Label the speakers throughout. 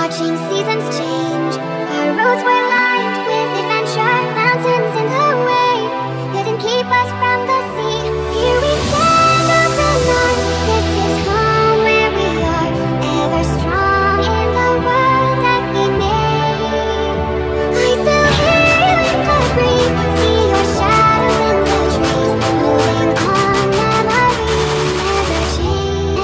Speaker 1: watching seasons change. Our roads were lined with adventure, mountains in the way couldn't keep us from the sea. Here we stand open arms. This is home where we are, ever strong in the world that we made. I still hear you in the breeze, see your shadows in the trees, holding on, memories never change.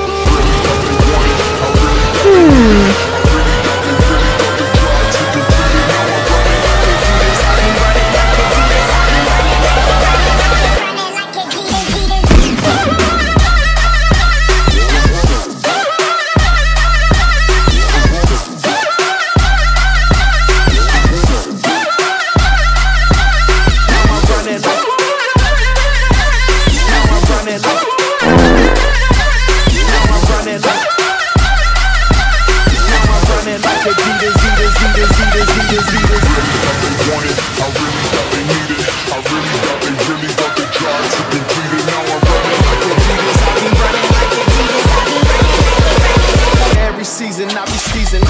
Speaker 2: Every season I be seasoned.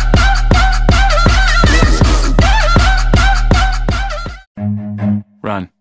Speaker 3: Run.